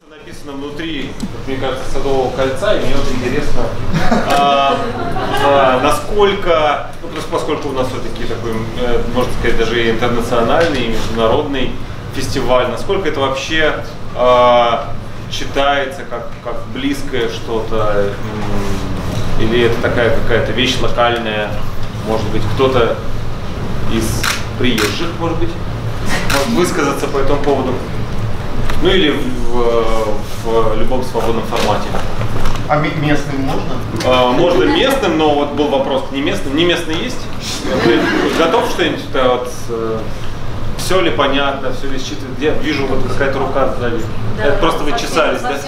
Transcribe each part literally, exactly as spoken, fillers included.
Написано внутри, мне кажется, Садового кольца, и мне вот интересно, а, а, насколько, ну просто поскольку у нас все-таки такой, можно сказать, даже и интернациональный, и международный фестиваль, насколько это вообще а, читается как, как близкое что-то, или это такая какая-то вещь локальная, может быть, кто-то из приезжих, может быть, может высказаться по этому поводу. Ну или в, в любом свободном формате. А местным можно? А, можно местным, но вот был вопрос не местным. Не местный есть? Ты готов что-нибудь? Вот, все ли понятно, все ли считывает? Я вижу вот какая-то рука сзади. Да, это просто вы чесались, да?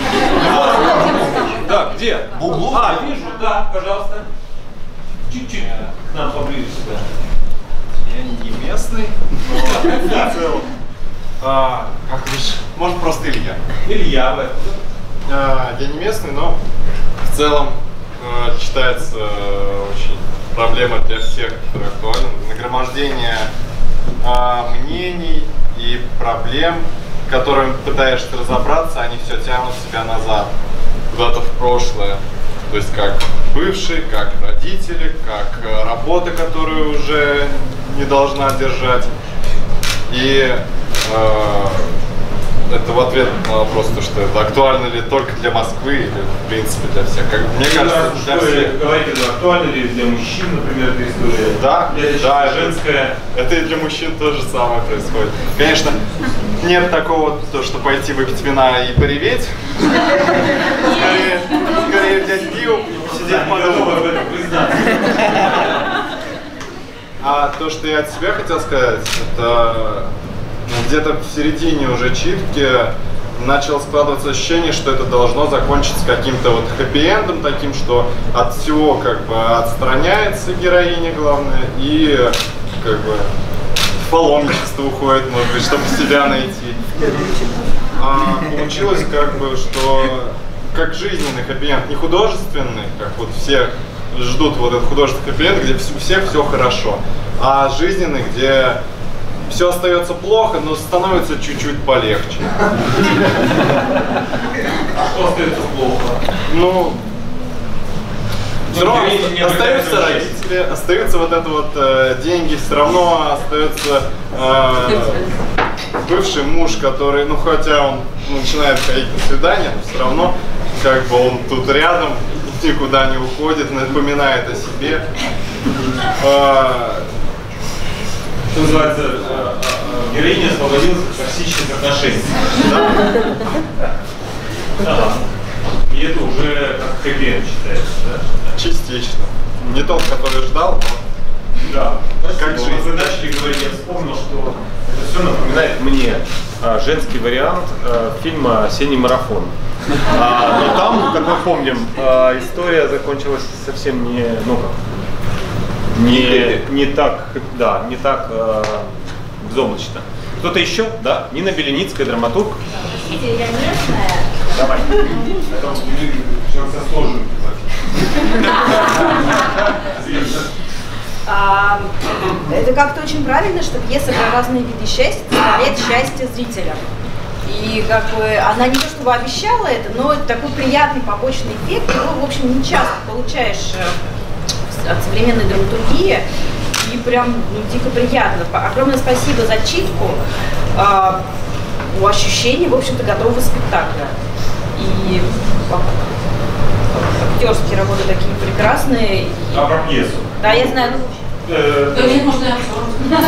Да, где? В углу? А, вижу, да, пожалуйста. Чуть-чуть к нам поближе сюда. Я не местный, но в целом. А, как лишь, может просто Илья. Илья, вы. А, я не местный, но в целом а, читается а, очень проблема для всех, которая актуальна. Нагромождение а, мнений и проблем, которыми пытаешься разобраться, они все тянут себя назад, куда-то в прошлое. То есть как бывшие, как родители, как а, работа, которую уже не должна держать. И это в ответ на вопрос, то, что это актуально ли только для Москвы или в принципе для всех. Как, мне ну, кажется, да, для всех. Вы говорите, актуально ли для мужчин, например, эта история? Да, для да, женская. Это и для мужчин то же самое происходит. Конечно, нет такого, то, что пойти выпить вина и пореветь. Скорее, скорее взять пиво и сидеть подумать. А то, что я от себя хотел сказать, это где-то в середине уже читки начало складываться ощущение, что это должно закончиться каким-то вот хэппи-эндом таким, что от всего как бы отстраняется героиня главное и как бы в паломничество уходит, может быть, чтобы себя найти. А получилось как бы, что как жизненный хэппи-энд, не художественный, как вот все ждут вот этот художественный хэппи-энд, где у всех все хорошо, а жизненный, где все остается плохо, но становится чуть-чуть полегче. А что остается плохо? Ну, все равно остаются родители, остаются вот это вот э, деньги, все равно остается э, бывший муж, который, ну хотя он начинает ходить на свидание, но все равно как бы он тут рядом, никуда не уходит, напоминает о себе. Э, Что называется, героиня освободилась от токсичных отношений. Да? Да. И это уже как хэппи-энд считается, да? Частично. Не тот, который ждал, но да. Как жизнь. Вы начали говорить, я вспомнил, что это все напоминает мне а, женский вариант а, фильма «Осенний марафон». А, но там, как мы помним, а, история закончилась совсем не, ну как, не, не так, да, не так э, безоблачно. Кто-то еще? Да? Нина Беленицкая, драматург. Простите, я местная. Давай. Это сейчас со сложным. Это как-то очень правильно, что пьеса про разные виды счастья доставляет счастье зрителям. И как бы она не то чтобы обещала это, но это такой приятный побочный эффект, его, в общем, не часто получаешь от современной драматургии, и прям ну, дико приятно. Огромное спасибо за читку. А, у ощущений, в общем-то, готового спектакля. И актерские работы такие прекрасные. А про пьесу? Да, я знаю. Да нет, можно и обзор.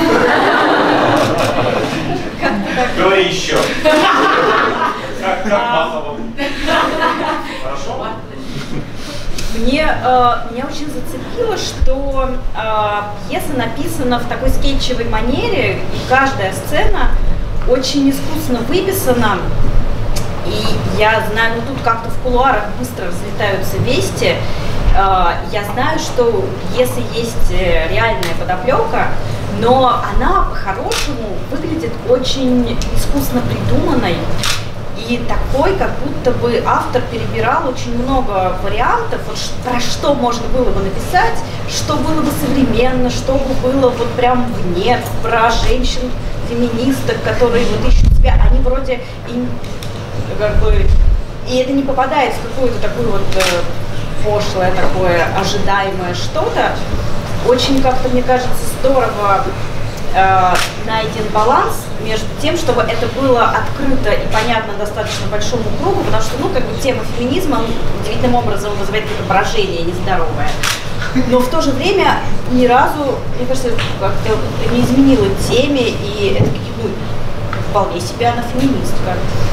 Говори еще. Как Махова. Хорошо? Мне, э, меня очень зацепило, что э, пьеса написана в такой скетчевой манере, и каждая сцена очень искусно выписана. И я знаю, ну тут как-то в кулуарах быстро разлетаются вести. Э, я знаю, что у пьесы есть реальная подоплека, но она по-хорошему выглядит очень искусно придуманной. И такой, как будто бы автор перебирал очень много вариантов, вот про что можно было бы написать, что было бы современно, что бы было вот прям вне, про женщин, феминисток, которые вот ищут себя, они вроде и как бы, и это не попадает в какую-то такую вот э, пошлое, такое ожидаемое что-то. Очень как-то, мне кажется, здорово э, найден баланс между тем, чтобы это было открыто и понятно достаточно большому кругу, потому что, ну, как бы тема феминизма удивительным образом вызывает какое-то брожение нездоровое. Но в то же время ни разу, мне кажется, как-то не изменила теме, и это ну, вполне себе она феминистка.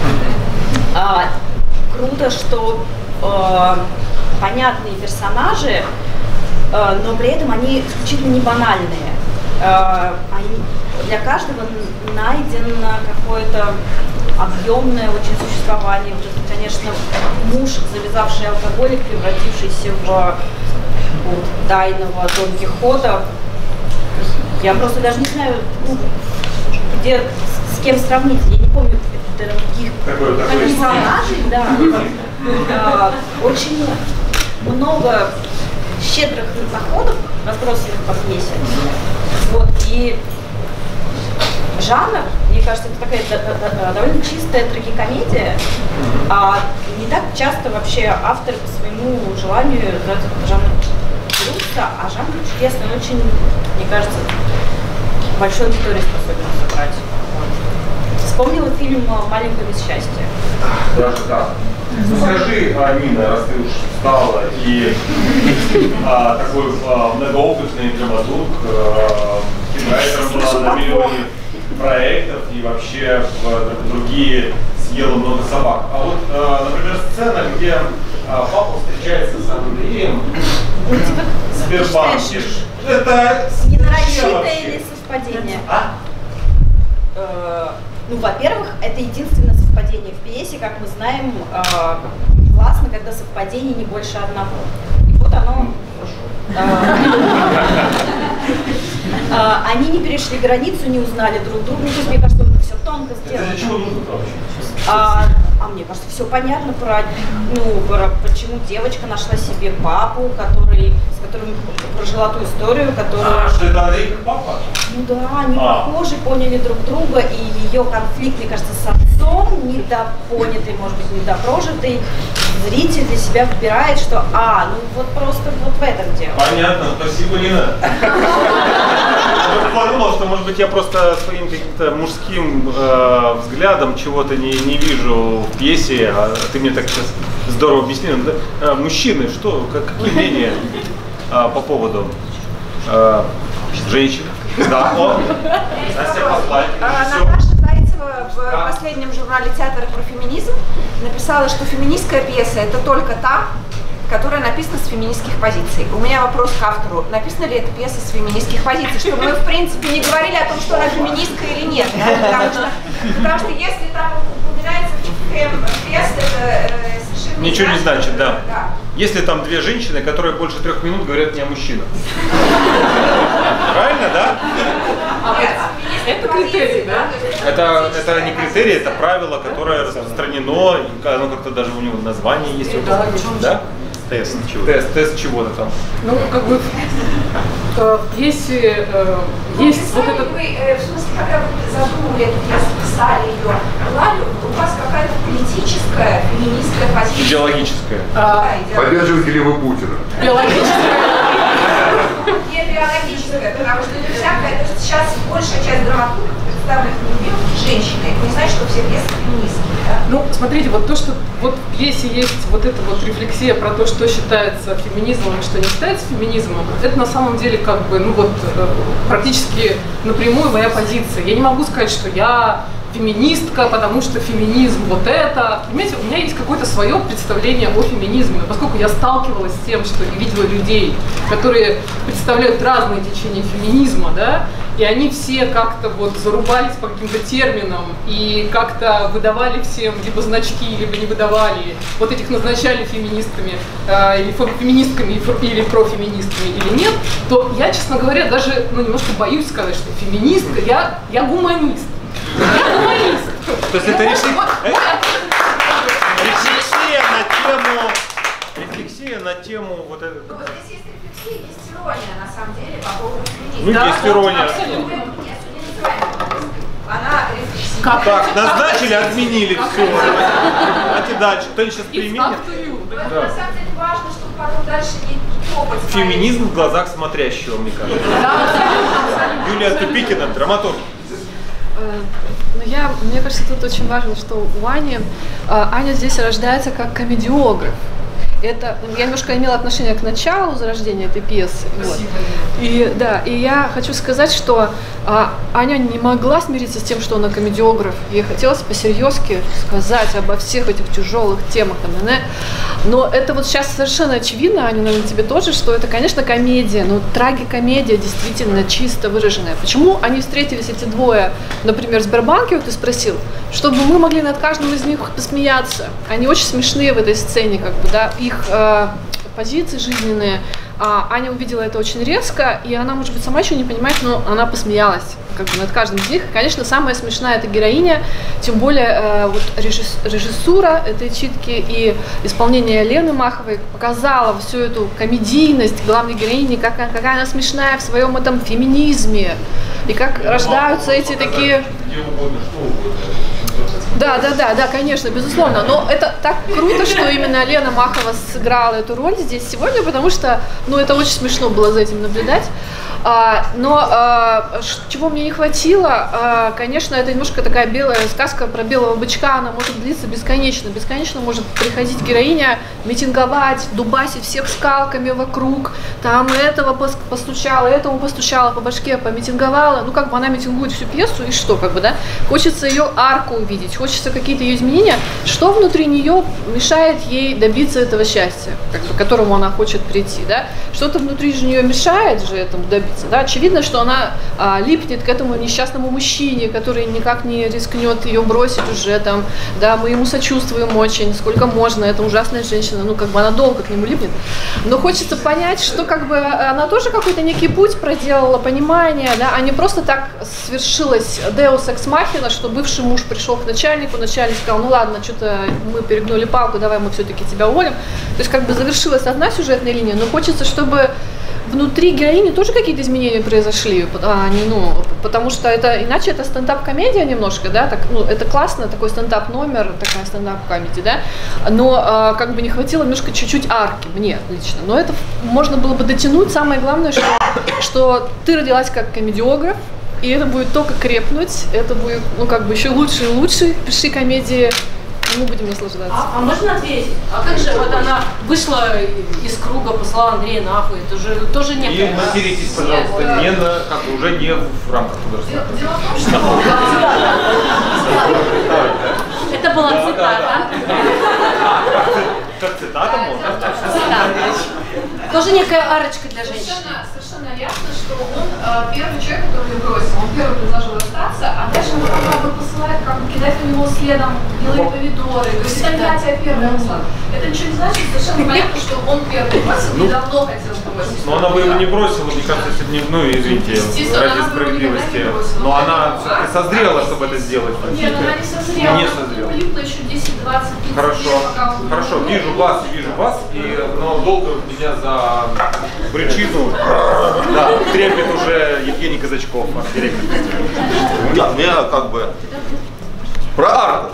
А, круто, что э, понятные персонажи, э, но при этом они исключительно не банальные. Э, они, для каждого найдено какое-то объемное очень существование. Вот это, конечно, муж, завязавший алкоголик, превратившийся в вот, тайного Дон Кихота. Я просто даже не знаю, ну, где, с, с кем сравнить. Я не помню других персонажей. Да. А, очень много щедрых заходов, разбросанных по пьесе. Вот, и жанр, мне кажется, это такая довольно чистая трагикомедия, а не так часто вообще авторы по своему желанию за этот жанр берутся, а жанр чудесный, очень, мне кажется, большой аудитории способен собрать. Вот. Вспомнила фильм «Маленькое мисс счастье». Даже так. Ну скажи, Нина, раз ты уж встала и а, такой а, многоопытный драматург, а, кинорайтером была на миллионе проектов и вообще в другие съела много собак. А вот, а, например, сцена, где а, папа встречается с Андреем в Сбербанке. Это ненарочитое или совпадение? А? Э, ну, во-первых, это единственное совпадение в пьесе, как мы знаем, э, классно, когда совпадений не больше одного. И вот оно. Э, они не перешли границу, не узнали друг друга. Ну, то есть, мне кажется, это все тонко сделано. Это для чего нужно вообще? А, а мне кажется, все понятно про, ну, про почему девочка нашла себе папу, который, с которым прожила ту историю, которая... А, что это Андрей как папа? Ну да, они а. похожи, поняли друг друга, и ее конфликт, мне кажется, с отцом, недопонятый, может быть, недопрожитый, зритель для себя выбирает, что, а, ну вот просто вот в этом дело. Понятно, спасибо, Нина. Я подумал, что, может быть, я просто своим каким-то мужским э, взглядом чего-то не, не вижу в пьесе, а ты мне так сейчас здорово объяснил. Да? А, мужчины, что, как, какие мнения а, по поводу а, женщин? Да, о, Настя, позвать. Наташа Зайцева в последнем журнале «Театр» про феминизм написала, что феминистская пьеса – это только та, которая написана с феминистских позиций. У меня вопрос к автору. Написана ли эта пьеса с феминистских позиций? Чтобы мы, в принципе, не говорили о том, что она феминистка или нет. Да? Потому, что, потому что если там упоминается фем-пьес, это э, совершенно не Ничего не значит, да. да. Если там две женщины, которые больше трех минут говорят не о мужчинах. Правильно, да? Это критерий, да? Это, это не критерий, это правило, которое распространено, и оно как-то даже у него название есть. Да, да? Тест чего? Тест, тест чего-то там. Ну, как бы, э, если э, есть вот этот... Вы, э, в смысле, когда вы задумали эту пьесу, писали ее, была ли у вас какая-то политическая, феминистская позиция? Идеологическая. А, Да, Поддерживаете ли вы Путина? биологическая. Не биологическая, потому что это всякое, то есть сейчас большая часть драматургов представленных в женщины. Это не значит, что все пьесы феминистские, да? Ну, смотрите, вот то, что вот в пьесе есть вот эта вот рефлексия про то, что считается феминизмом и что не считается феминизмом, это на самом деле как бы, ну вот, практически напрямую моя позиция. Я не могу сказать, что я феминистка, потому что феминизм вот это. Понимаете, у меня есть какое-то свое представление о феминизме, но поскольку я сталкивалась с тем, что я видела людей, которые представляют разные течения феминизма, да, и они все как-то вот зарубались по каким-то терминам и как-то выдавали всем либо значки, либо не выдавали, вот этих назначали феминистками, э, или феминистками, или профеминистками, или нет, то я, честно говоря, даже ну, немножко боюсь сказать, что феминистка, я, я гуманист. Я гуманист. То есть это рефлексия на тему, рефлексия на тему вот это. Ну, вот здесь есть рефлексия, есть ирония, на самом деле, по поводу феминизма. Ну, Да, есть ирония. абсолютно. Мы эту пьесу не называем феминисткой. Она рефлексирует Как Так, эти- назначили, как эти- отменили как все. эти- Давайте дальше. Кто сейчас It's применит? up to you. Вот Да. на самом деле важно, чтобы потом дальше не топать. Феминизм в глазах смотрящего, мне кажется. Да, абсолютно, абсолютно. Юлия Тупикина, драматург. Ну, я, мне кажется, тут очень важно, что у Ани, э, Аня здесь рождается как комедиограф. Это, я немножко имела отношение к началу зарождения этой пьесы. Вот. И, да, и я хочу сказать, что а, Аня не могла смириться с тем, что она комедиограф. Ей хотелось посерьезки сказать обо всех этих тяжелых темах. Но это вот сейчас совершенно очевидно, Аня, наверное, тебе тоже, что это, конечно, комедия, но трагикомедия действительно чисто выраженная. Почему они встретились, эти двое, например, в Сбербанке, вот ты спросил, чтобы мы могли над каждым из них посмеяться. Они очень смешные в этой сцене, как бы, да, их э, позиции жизненные. А Аня увидела это очень резко, и она, может быть, сама еще не понимает, но она посмеялась как бы над каждым из них. Конечно, самая смешная эта героиня, тем более э, вот режисс, режиссура этой читки и исполнение Лены Маховой показала всю эту комедийность главной героини, как, какая она смешная в своем этом феминизме, и как рождаются эти такие... Где угодно, что угодно. Да, да, да, да, конечно, безусловно. Но это так круто, что именно Лена Махова сыграла эту роль здесь сегодня, потому что, ну, это очень смешно было за этим наблюдать. А, но а, чего мне не хватило, а, конечно, это немножко такая белая сказка про белого бычка, она может длиться бесконечно. Бесконечно может приходить героиня, митинговать, дубасить всех скалками вокруг, там этого постучала, этому постучала по башке, помитинговала. Ну, как бы она митингует всю пьесу, и что, как бы, да? Хочется ее арку увидеть, хочется какие-то ее изменения. Что внутри нее мешает ей добиться этого счастья, как бы, к которому она хочет прийти, да? Что-то внутри же нее мешает же этому добиться. Да? Очевидно, что она а, липнет к этому несчастному мужчине, который никак не рискнет ее бросить уже там, да, мы ему сочувствуем очень, сколько можно, это ужасная женщина, ну, как бы она долго к нему липнет. Но хочется понять, что как бы она тоже какой-то некий путь проделала, понимание, да, а не просто так свершилось Deus Ex Machina, что бывший муж пришел к начальнику, начальник сказал, ну ладно, что-то мы перегнули палку, давай мы все-таки тебя уволим. То есть как бы завершилась одна сюжетная линия, но хочется, чтобы внутри героини тоже какие-то изменения произошли, а не, ну, потому что это, иначе это стендап-комедия немножко, да, так, ну, это классно, такой стендап-номер, такая стендап-комедия, да, но а, как бы не хватило немножко чуть-чуть арки, мне лично, но это можно было бы дотянуть, самое главное, что, что ты родилась как комедиограф, и это будет только крепнуть, это будет, ну, как бы еще лучше и лучше, пиши комедии, мы будем наслаждаться. А, а можно ответить? А как же вот она вышла из круга, послала Андрея нахуй? Это же тоже не... И материтесь, пожалуйста, не на, как бы, уже не в рамках художественного. Дело в том, что... Это была цитата. Как цитата можно? Тоже некая арочка для женщин. Совершенно, совершенно ясно, что он э, первый человек, который ее бросил, он первый предложил остаться, а дальше он как бы посылает, как бы кидает на него следом белые помидоры, говорит, это я тебя первый бросила. Это ничего не значит, совершенно понятно, что он первый бросил и давно хотел бросить. Но она бы его не бросила, мне кажется, если бы не, ну, извините, Естественно, ради она бы его никогда справедливости. не бросила. Но она все-таки созрела, чтобы это сделать. Нет, она не созрела, Не она созрела. влипла еще десять-двадцать лет, Хорошо, пока он- хорошо, вижу вас и вижу вас, и, но долго меня за брючину, да, трепет уже Евгений Казачков, арт-директор. Да, у меня как бы про арку.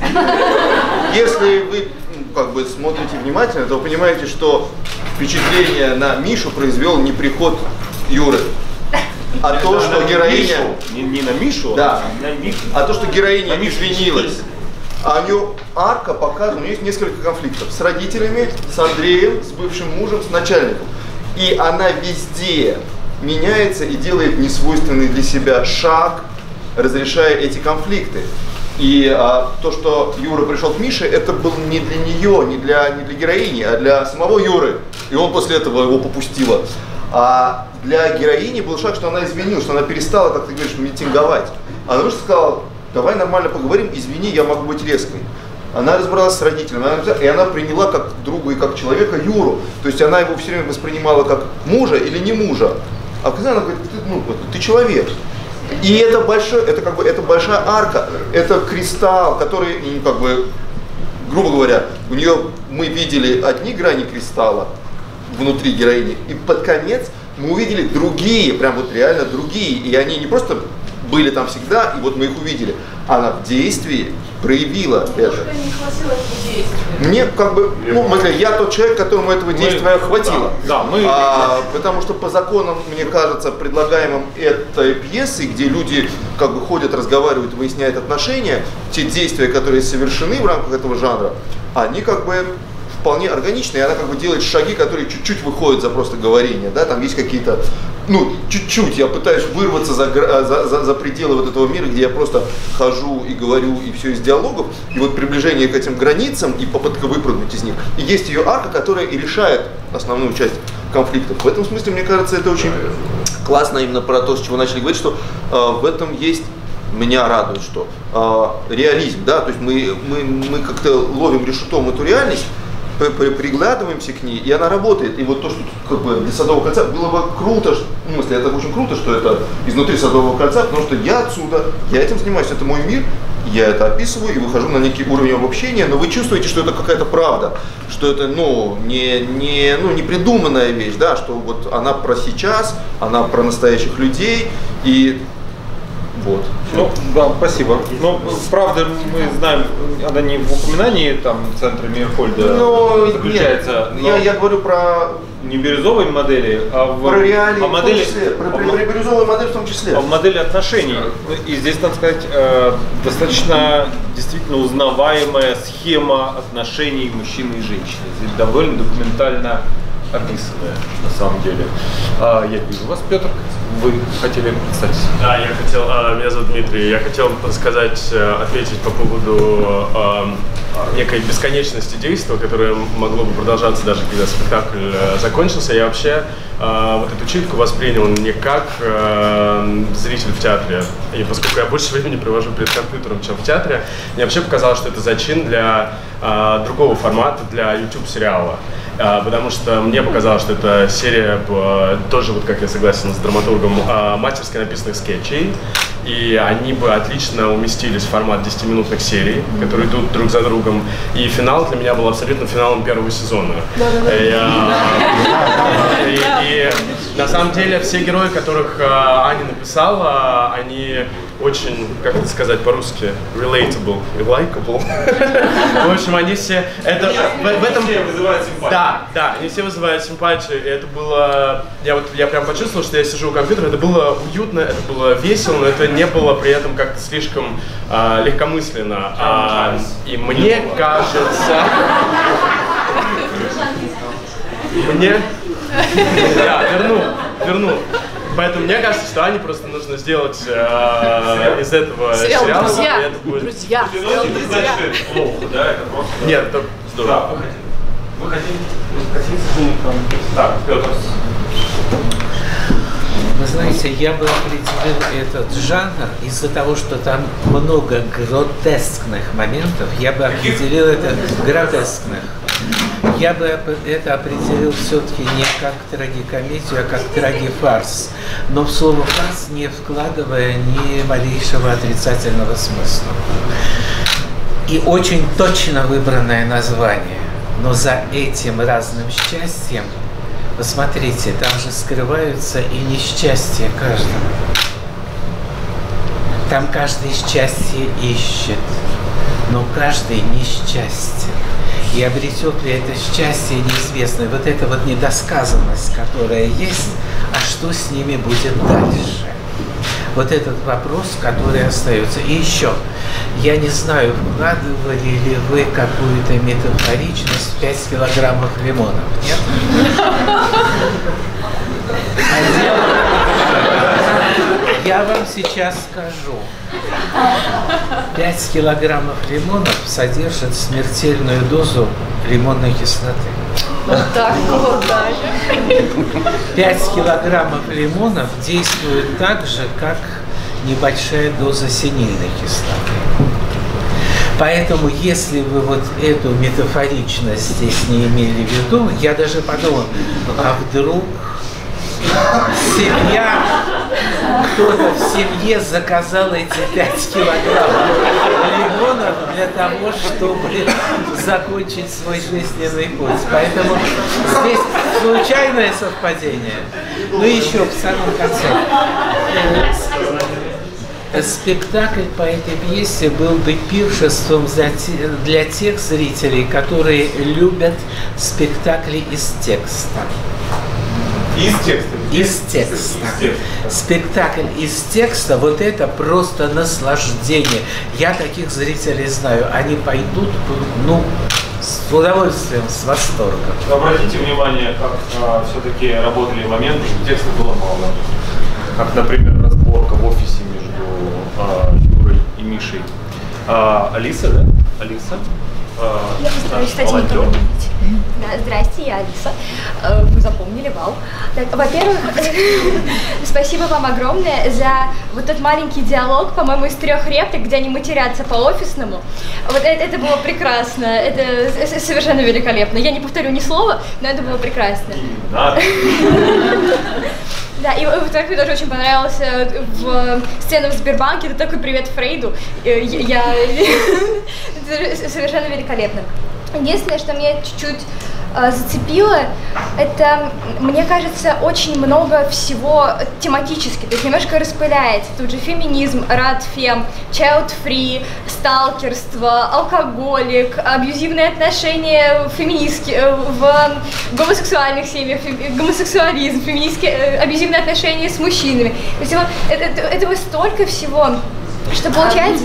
Если вы ну, как бы смотрите внимательно, то вы понимаете, что впечатление на Мишу произвел не приход Юры, а то, что героиня, Не, не на Мишу, Да. а на Мишу. а то, что героиня На Мишу извинилась. А у нее арка показана, у нее есть несколько конфликтов с родителями, с Андреем, с бывшим мужем, с начальником. И она везде меняется и делает несвойственный для себя шаг, разрешая эти конфликты. И а, то, что Юра пришел к Мише, это был не для нее, не для, не для героини, а для самого Юры. И он после этого его попустила. А для героини был шаг, что она извинилась, что она перестала, как ты говоришь, митинговать. Она просто сказала, давай нормально поговорим, извини, я могу быть резкой. Она разбралась с родителями, она, и она приняла как друга и как человека Юру. То есть она его все время воспринимала как мужа или не мужа. А когда она говорит, ты, ну, ты человек. И это, большой, это, как бы, это большая арка, это кристалл, который, ну, как бы, грубо говоря, у нее мы видели одни грани кристалла внутри героини, и под конец мы увидели другие, прям вот реально другие. И они не просто были там всегда, и вот мы их увидели. Она в действии проявила это. Мне как бы, ну, мы, я тот человек, которому этого действия мы, хватило. Да, да, мы... а, потому что по законам, мне кажется, предлагаемым этой пьесы, где люди как бы ходят, разговаривают, выясняют отношения, те действия, которые совершены в рамках этого жанра, они как бы вполне органичные, и она как бы делает шаги, которые чуть-чуть выходят за просто говорение, да, там есть какие-то, ну, чуть-чуть, я пытаюсь вырваться за, за, за, за пределы вот этого мира, где я просто хожу и говорю, и все из диалогов, и вот приближение к этим границам, и попытка выпрыгнуть из них. И есть ее арка, которая и решает основную часть конфликтов. В этом смысле, мне кажется, это очень классно именно про то, с чего начали говорить, что э, в этом есть, меня радует, что э, реализм, да, то есть мы, мы, мы как-то ловим решетом эту реальность, приглядываемся к ней, и она работает. И вот то, что как бы для Садового кольца было бы круто, ну, в смысле, это очень круто, что это изнутри Садового кольца, потому что я отсюда, я этим занимаюсь, это мой мир, я это описываю и выхожу на некий уровень обобщения, но вы чувствуете, что это какая-то правда, что это, ну, не, не, ну, не придуманная вещь, да, что вот она про сейчас, она про настоящих людей, и вот. Ну, да, спасибо. Но, правда, мы знаем, она не в упоминании там центра Мейерхольда но, заключается. Нет, но я, я говорю про... Не бирюзовой модели, а в... Про реалии а модели, в том числе, про, про, про бирюзовую модель в том числе. А в модели отношений. И здесь, надо сказать, достаточно действительно узнаваемая схема отношений мужчины и женщины. Здесь довольно документально описанная, на самом деле. А, я вижу вас, Петр. Вы хотели представить? Да, я хотел, меня зовут Дмитрий, я хотел сказать, ответить по поводу некой бесконечности действия, которое могло бы продолжаться даже когда спектакль закончился. Я вообще вот эту читку воспринял не как зритель в театре, и поскольку я больше времени провожу перед компьютером, чем в театре, мне вообще показалось, что это зачин для другого формата, для YouTube-сериала. Потому что мне показалось, что это серия, тоже, вот как я согласен с драматургом, мастерски написанных скетчей. И они бы отлично уместились в формат десятиминутных серий, которые идут друг за другом. И финал для меня был абсолютно финалом первого сезона. И, и, и на самом деле все герои, которых Аня написала, они очень, как это сказать по-русски, relatable и likable. В общем, они все... Это, в, в этом... все вызывают симпатию. Да, да, они все вызывают симпатию. И это было... Я вот я прям почувствовал, что я сижу у компьютера, это было уютно, это было весело, но это не было при этом как-то слишком а, легкомысленно. А, и мне кажется... Мне... Да, верну, верну. Поэтому мне кажется, что Ане просто нужно сделать э, из этого сериал сериала. «Друзья». Это будет... Друзья. Сериал «Друзья». Это значит плохо, да? Это просто... Нет, это здорово. Да, вы хотите, вы хотите что-нибудь там... Так, Петр. Вы знаете, я бы определил этот жанр из-за того, что там много гротескных моментов, я бы определил это гротескных. Я бы это определил все-таки не как трагикомедию, а как трагифарс. Но в слово фарс не вкладывая ни малейшего отрицательного смысла. И очень точно выбранное название. Но за этим разным счастьем, посмотрите, там же скрываются и несчастья каждого. Там каждый счастье ищет, но каждый несчастен. И обретет ли это счастье, неизвестно. Вот эта вот недосказанность, которая есть, а что с ними будет дальше? Вот этот вопрос, который остается. И еще, я не знаю, вкладывали ли вы какую-то метафоричность в пять килограммов лимонов, нет? Я вам сейчас скажу. пять килограммов лимонов содержат смертельную дозу лимонной кислоты. Вот так вот, да. пять килограммов лимонов действуют так же, как небольшая доза синильной кислоты. Поэтому, если вы вот эту метафоричность здесь не имели в виду, я даже подумал, а вдруг семья, кто-то в семье заказал эти пять килограммов лимонов для того, чтобы закончить свой жизненный путь. Поэтому здесь случайное совпадение. Ну и еще в самом конце. спектакль по этой пьесе был бы пиршеством для тех зрителей, которые любят спектакли из текста. Из текста? Из текста. Спектакль из текста, вот это просто наслаждение. Я таких зрителей знаю. Они пойдут, ну, с удовольствием, с восторгом. Обратите внимание, как а, все-таки работали моменты, где текста было мало. Как, например, разборка в офисе между а, Юрой и Мишей. А, Алиса, да? Алиса? А, я постараюсь стать не Да, здрасте, я Алиса. Вы запомнили, вау. Во-первых, спасибо вам огромное за вот тот маленький диалог, по-моему, из трех реплик, где они матерятся по-офисному. Вот это, это было прекрасно, это совершенно великолепно. Я не повторю ни слова, но это было прекрасно. Да, и во-вторых, мне тоже очень понравилась в сцена в Сбербанке, это такой привет Фрейду. Я... Это совершенно великолепно. Единственное, что меня чуть-чуть э, зацепило, это, мне кажется, очень много всего тематически, то есть немножко распыляется. Тут же феминизм, радфем, child-free, сталкерство, алкоголик, абьюзивные отношения в, феминистки, э, в гомосексуальных семьях, фем, гомосексуализм, феминистские, э, абьюзивные отношения с мужчинами. То есть вот, это, это, этого столько всего. Что получается,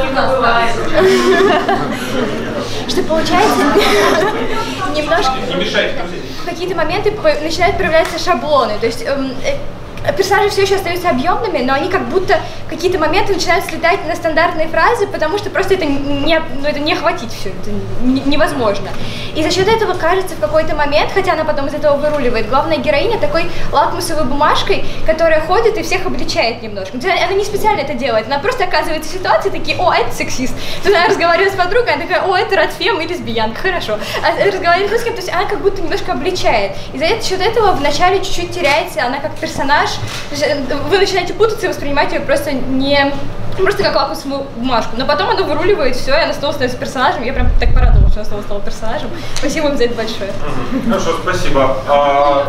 что получается немножко в какие-то моменты начинают проявляться шаблоны, то есть персонажи все еще остаются объемными, но они как будто в какие-то моменты начинают слетать на стандартные фразы, потому что просто это не, ну, это не охватить все, это невозможно. И за счет этого кажется в какой-то момент, хотя она потом из этого выруливает, главная героиня такой лакмусовой бумажкой, которая ходит и всех обличает немножко. Она не специально это делает, она просто оказывается в ситуации, такие, о, это сексист. Тут она разговаривает с подругой, она такая, о, это радфем и лесбиянка, хорошо. А разговаривает с кем, то есть она как будто немножко обличает. И за счет этого вначале чуть-чуть теряется она как персонаж. Вы начинаете путаться и воспринимать ее просто не просто как лакмусовую бумажку, но потом она выруливает все, и она снова становится персонажем. Я прям так порадовалась, что она снова стала персонажем. Спасибо вам за это большое. Хорошо, спасибо. А,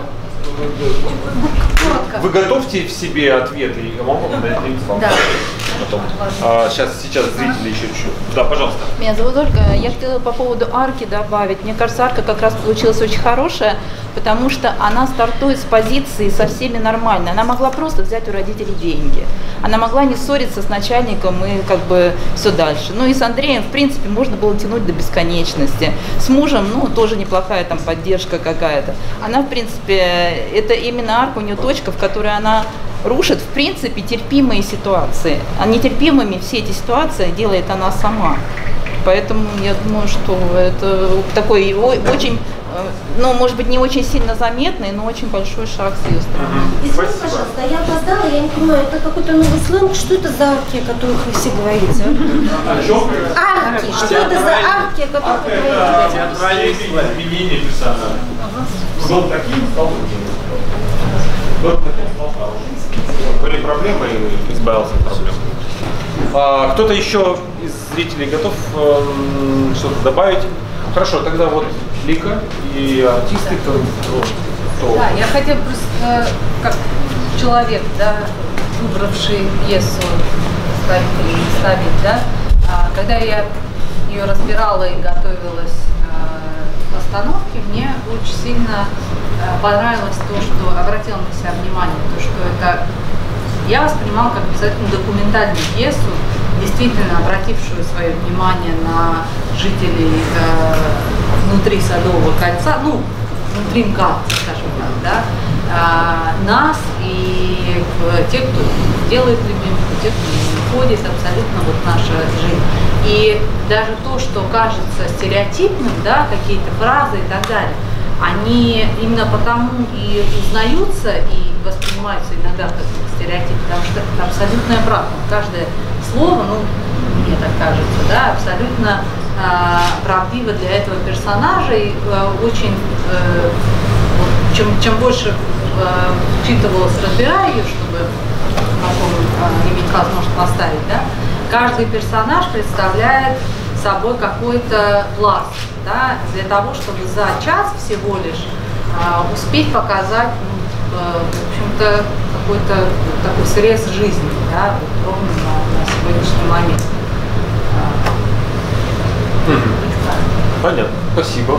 вы готовьте в себе ответы, и могу дать вам. Да. Потом. А, сейчас, сейчас зрители еще чуть-чуть. Да, пожалуйста. Меня зовут Ольга. Я хотела по поводу арки добавить. Мне кажется, арка как раз получилась очень хорошая, потому что она стартует с позиции со всеми нормально. Она могла просто взять у родителей деньги. Она могла не ссориться с начальником и как бы все дальше. Ну и с Андреем, в принципе, можно было тянуть до бесконечности. С мужем, ну, тоже неплохая там поддержка какая-то. Она, в принципе, это именно арка, у нее точка, в которой она рушит, в принципе, терпимые ситуации. А нетерпимыми все эти ситуации делает она сама. Поэтому я думаю, что это такой очень, ну, может быть, не очень сильно заметный, но очень большой шаг с ее стороны. Извините, пожалуйста, я опоздала, я не понимаю, это какой-то новый сленг, что это за арки, о которых вы все говорите? Арки, что это за арки, о которых вы говорите? Театральное изменение персонажа. Был таким, стал другим. Был таким, стал хорошим. Были проблемы и избавился от проблем. А, кто-то еще из зрителей готов э, что-то добавить? Хорошо, тогда вот Лика и артисты, кто, кто... Да, я хотела просто, как человек, да, выбравший пьесу ставить или не ставить, да, когда я ее разбирала и готовилась к постановке, мне очень сильно понравилось то, что обратила на себя внимание, то, что это я воспринимала как обязательно документальную пьесу, действительно обратившую свое внимание на жителей э, внутри Садового кольца, ну, внутри МКАД, скажем так, да, э, нас и э, тех, кто делает любимку, тех, кто не входит, абсолютно вот наша жизнь. И даже то, что кажется стереотипным, да, какие-то фразы и так далее, они именно потому и узнаются и воспринимаются иногда как стереотип, потому что это абсолютная правда. Каждое слово, ну, мне так кажется, да, абсолютно э, правдиво для этого персонажа и э, очень, э, вот, чем, чем больше э, вчитывалась, разбирая ее, чтобы потом э, иметь возможность поставить, да, каждый персонаж представляет собой какой-то пласт, да, для того, чтобы за час всего лишь э, успеть показать, ну, э, в общем-то, какой-то такой срез жизни, да, вот, ровно на сегодняшний момент. Понятно. Спасибо.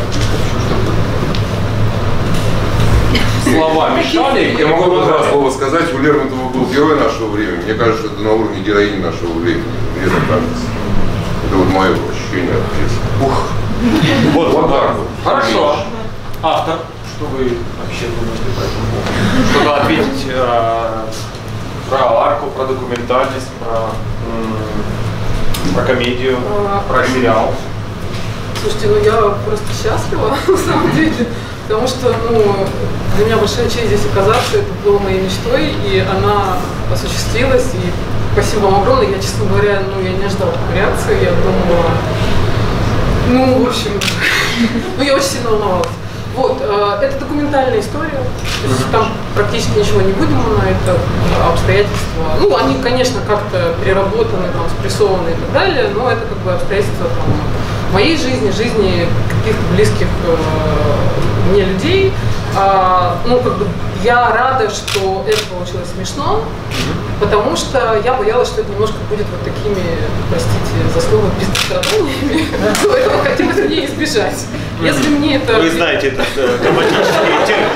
Слова мешали. Я могу бы два слова сказать. У Лермонтова был герой нашего времени. Мне кажется, это на уровне героини нашего времени. Мне так кажется. Это вот мое ощущение от пьесы. Ух. Вот, вот так вот. Хорошо. Автор, что вы вообще думаете по этому поводу? Что-то ответить э, про арку, про документальность, про, м- про комедию, про сериал? Слушайте, ну я просто счастлива, на самом деле, потому что, ну, для меня большая честь здесь оказаться, это было моей мечтой, и она осуществилась, и спасибо вам огромное. Я, честно говоря, ну, я не ожидала такой реакции, я думала, ну, в общем, ну, я очень сильно волновалась. Вот, э, это документальная история, то есть там практически ничего не выдумано, это обстоятельства, ну, они, конечно, как-то переработаны, там, спрессованы и так далее, но это как бы обстоятельства там, моей жизни, жизни каких-то близких э, мне людей. А, ну, как бы я рада, что это получилось смешно, потому что я боялась, что это немножко будет вот такими, простите за слово, пиздостраданиями, то этого хотелось мне избежать. Если мне это... Вы знаете этот э, драматический термин.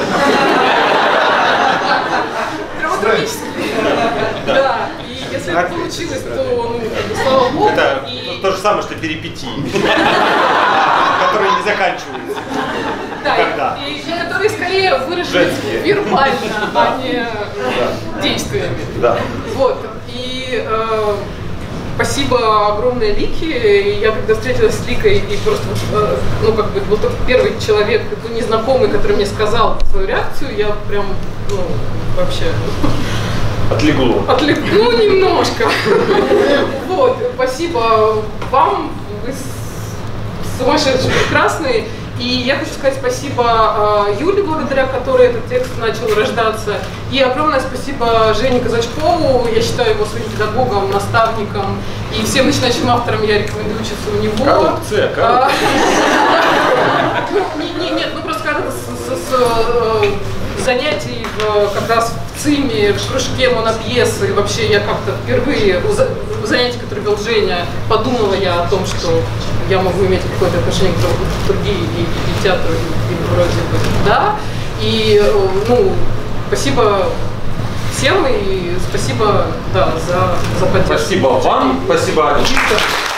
Драматический. Да. И если это получилось, то, ну, как бы, слава богу. Это и... то же самое, что перипетии, которые не заканчиваются. Да, и, и которые скорее выражены вербально, а не да. действиями. Да. Вот. И э, спасибо огромное Лике. Я когда встретилась с Ликой и просто, э, ну, как бы, был только первый человек, ну, незнакомый, который мне сказал свою реакцию, я прям, ну, вообще... Отлегло. Отлегло, ну, немножко. Вот, спасибо вам, вы сумасшедшие, прекрасные. И я хочу сказать спасибо э, Юле, благодаря которой этот текст начал рождаться. И огромное спасибо Жене Казачкову, я считаю его своим педагогом, наставником. И всем начинающим авторам я рекомендую учиться у него. Коррупция, коррупция. Нет, ну просто когда с занятий как раз в ЦИМе, в кружке монопьесы, и вообще я как-то впервые у занятий, которые вел Женя, подумала я о том, что я могу иметь какое-то отношение к драматургии и, и театру, и, и вроде бы, да. И, ну, спасибо всем и спасибо, да, за, за поддержку. Спасибо вам, спасибо Никита.